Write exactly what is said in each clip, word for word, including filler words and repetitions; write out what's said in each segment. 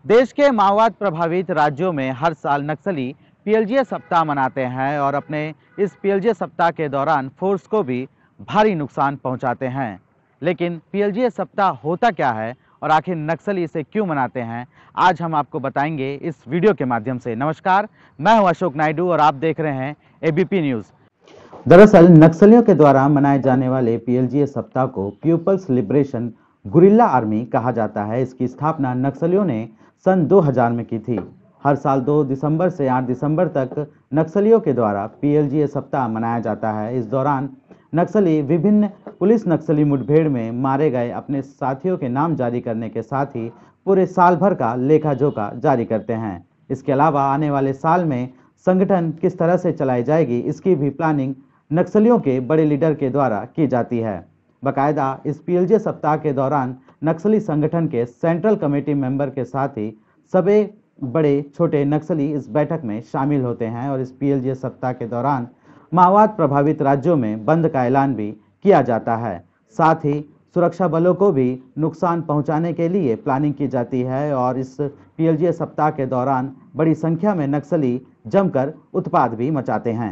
देश के माओवाद प्रभावित राज्यों में हर साल नक्सली पीएलजीए सप्ताह मनाते हैं और अपने इस पीएलजीए सप्ताह के दौरान फोर्स को भी भारी नुकसान पहुंचाते हैं। लेकिन पीएलजीए सप्ताह होता क्या है और आखिर नक्सली इसे क्यों मनाते हैं, आज हम आपको बताएंगे इस वीडियो के माध्यम से। नमस्कार, मैं हूं अशोक नायडू और आप देख रहे हैं एबीपी न्यूज़। दरअसल नक्सलियों के द्वारा मनाए जाने वाले पीएलजीए सप्ताह को पीपल्स लिबरेशन गुरिल्ला आर्मी कहा जाता है। इसकी स्थापना नक्सलियों ने सन दो हज़ार में की थी। हर साल दो दिसंबर से आठ दिसंबर तक नक्सलियों के द्वारा पीएलजीए सप्ताह मनाया जाता है। इस दौरान नक्सली विभिन्न पुलिस नक्सली मुठभेड़ में मारे गए अपने साथियों के नाम जारी करने के साथ ही पूरे साल भर का लेखा जोखा जारी करते हैं। इसके अलावा आने वाले साल में संगठन किस तरह से चलाई जाएगी, इसकी भी प्लानिंग नक्सलियों के बड़े लीडर के द्वारा की जाती है। बाकायदा इस पीएलजीए सप्ताह के दौरान नक्सली संगठन के सेंट्रल कमेटी मेंबर के साथ ही सभी बड़े छोटे नक्सली इस बैठक में शामिल होते हैं और इस पीएलजीए सप्ताह के दौरान माओवाद प्रभावित राज्यों में बंद का ऐलान भी किया जाता है। साथ ही सुरक्षा बलों को भी नुकसान पहुंचाने के लिए प्लानिंग की जाती है और इस पीएलजीए सप्ताह के दौरान बड़ी संख्या में नक्सली जमकर उत्पात भी मचाते हैं।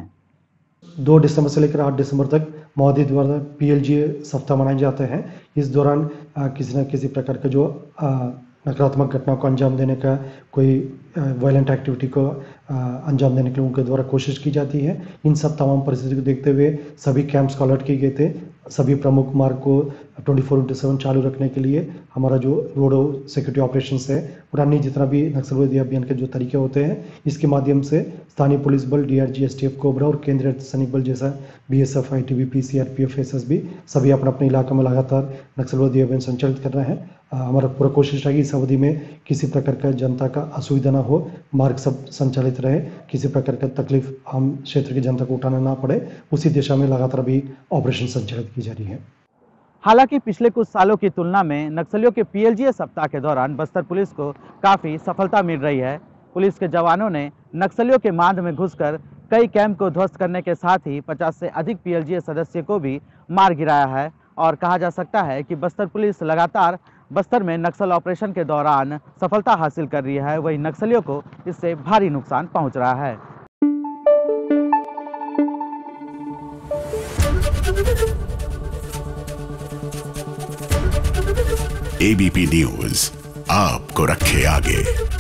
दो दिसंबर से लेकर आठ दिसंबर तक माओवादी द्वारा पीएलजीए सप्ताह मनाए जाते हैं। इस दौरान किसी न किसी प्रकार का जो नकारात्मक घटना को अंजाम देने का, कोई वायलेंट एक्टिविटी को अंजाम देने के लिए उनके द्वारा कोशिश की जाती है। इन सब तमाम परिस्थिति को देखते हुए सभी कैंप्स को अलर्ट किए गए थे। सभी प्रमुख मार्ग को चौबीस इंटू सात चालू रखने के लिए हमारा जो रोड सिक्योरिटी ऑपरेशंस है और अन्य जितना भी नक्सलवादी अभियान के जो तरीके होते हैं, इसके माध्यम से स्थानीय पुलिस बल, डीआरजी, एसटीएफ, कोबरा और केंद्रीय अर्धसैनिक बल जैसा बीएसएफ, आईटीबीपी, सीआरपीएफ, एसएसबी सभी अपने अपने इलाके में लगातार नक्सलवादी अभियान संचालित कर रहे हैं। हमारा पूरा कोशिश रहेगी इस अवधि में किसी प्रकार का जनता का असुविधा ना हो, मार्ग सब संचालित रहे, किसी प्रकार का तकलीफ हम क्षेत्र की जनता को उठाना ना पड़े, उसी दिशा में लगातार भी ऑपरेशन संचालित की जा रही है। हालांकि पिछले कुछ सालों की तुलना में नक्सलियों के पीएलजीए सप्ताह के दौरान बस्तर पुलिस को काफ़ी सफलता मिल रही है। पुलिस के जवानों ने नक्सलियों के मांद में घुसकर कई कैंप को ध्वस्त करने के साथ ही पचास से अधिक पीएलजीए सदस्य को भी मार गिराया है और कहा जा सकता है कि बस्तर पुलिस लगातार बस्तर में नक्सल ऑपरेशन के दौरान सफलता हासिल कर रही है। वहीं नक्सलियों को इससे भारी नुकसान पहुंच रहा है। एबीपी न्यूज़ आपको रखे आगे।